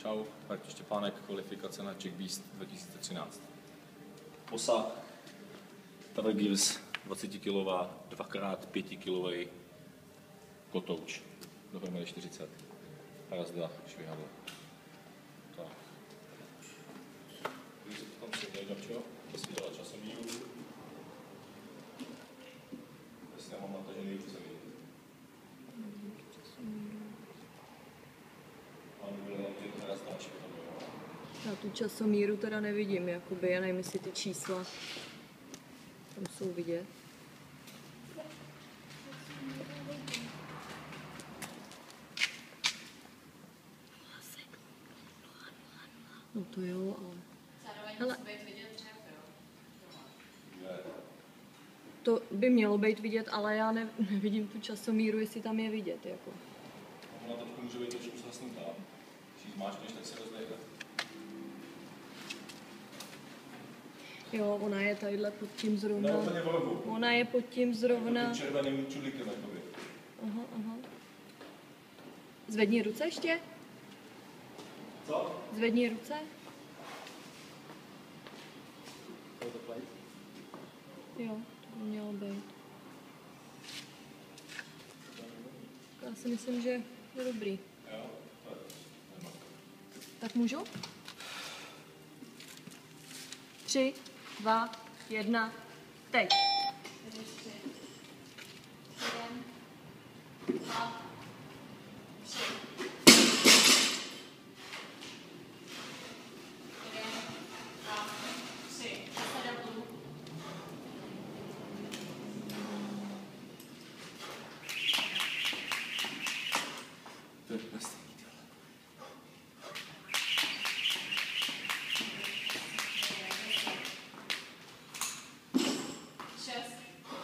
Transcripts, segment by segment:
Čau, Martin Štěpánek, kvalifikace na Czech Beast 2013. Osa Tower Gears 20 kg, 2x5 kg kotouč, dohromady 40. Razda, švihadlo. Tak. Když se tam sedne, Gabčo, to si dělá časomíru. Jestli nemám natažený ruce mít. Já tu časomíru teda nevidím, jakoby, já nevím, jestli ty čísla tam jsou vidět. No to jo, ale... Hele, to by mělo být vidět, ale já nevidím tu časomíru, jestli tam je vidět, jako. Ona teď může být trošku zasnutá. Když ji zmáčkneš, tak se rozvejde. Jo, ona je tadyhle pod tím zrovna. Ne, úplně v rohu. Ona je pod tím zrovna. Jako tím červeným čudlíkem, jakoby. Aha, aha. Zvedni ruce ještě. Co? Zvedni ruce. Jo, to by mělo být. Já si myslím, že je dobrý. Jo, tak můžu? 3, 2, 1, teď. 4, 7, 2, 3. 1, 2, 3. Zase dolů. to je nestejný. 6,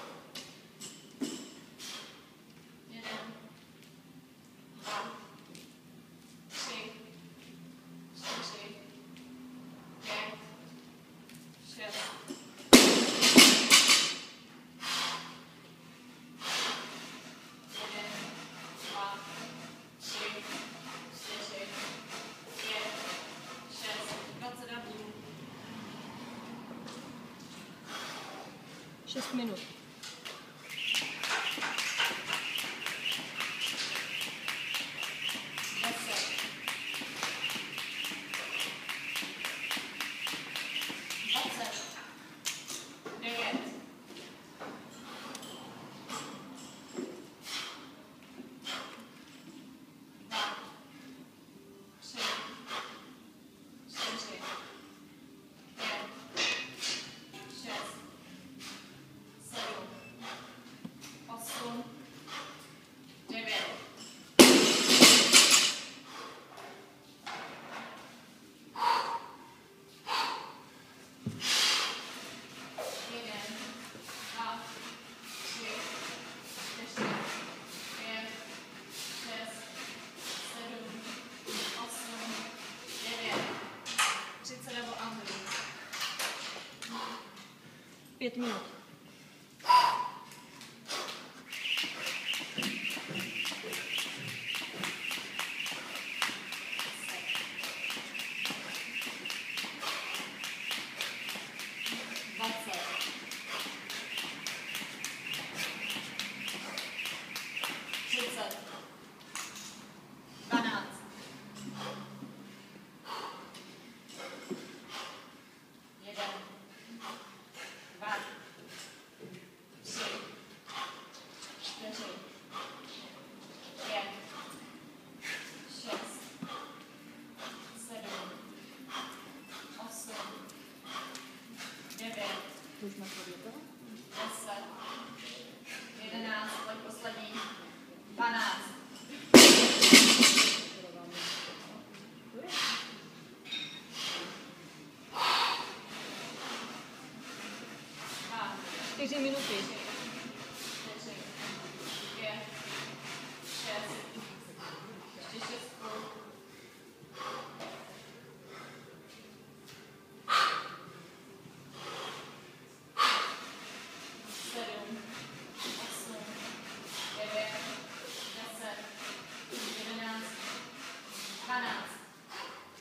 1, 2, 3, 4, 5, 6. 6 minut. Pět minut. Už máš to? 10, 11, pojď poslední, 12. Čtyři minuty. 4, 5, 6, ještě 6 půl. 7, 8, 9, 10, 11, 12.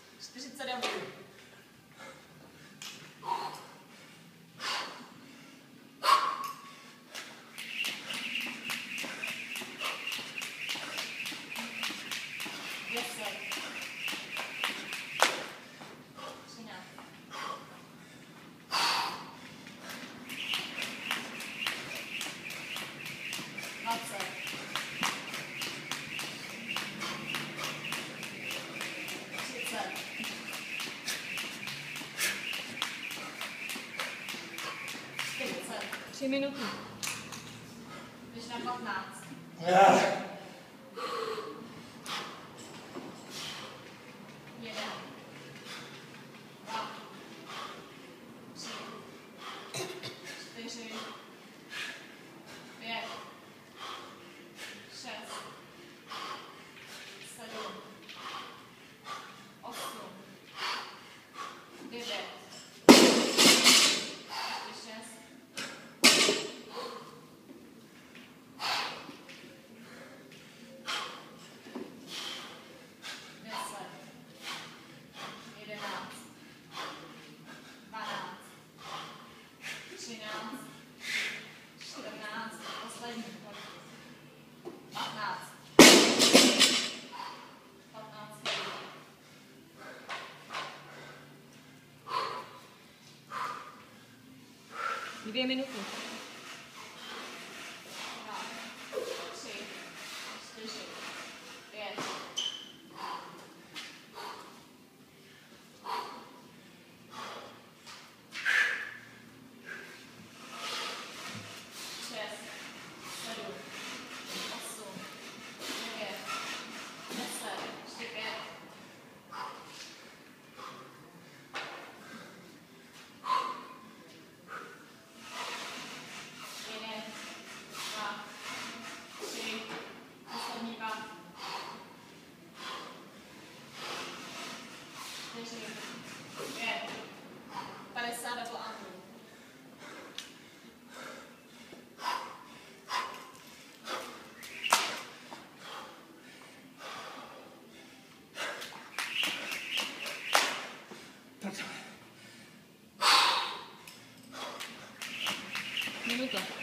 3 minuty. Běž na 15. Jeden. 2. 3. 4. 5. 6. 7. 8. 9. 6. 2 minuty. 2, 3, 4, 5. 6, 7, 8, 9, 10, ještě 5. 1, 2, 3, poslední 2. 4, 5, 50 double angle. Minuta. 10.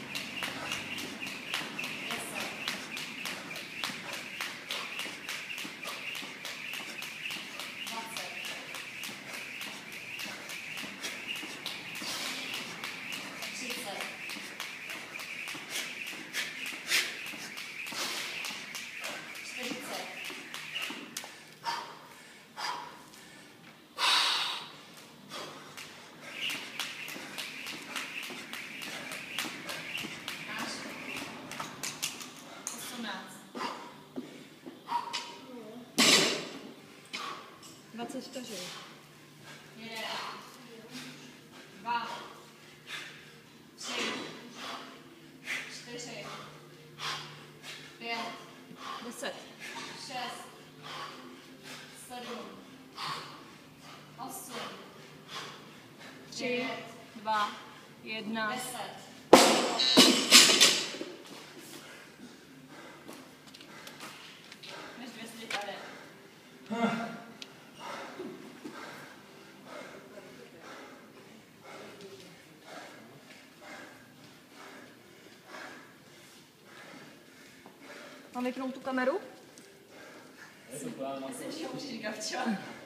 20 vteřin. 1, 2, 3, 4, 5, 10. 6, 7, 8, 3, 2, 1. 10. Než 200 tady. Mám vypnout tu kameru? Myslím, že už říkám včera.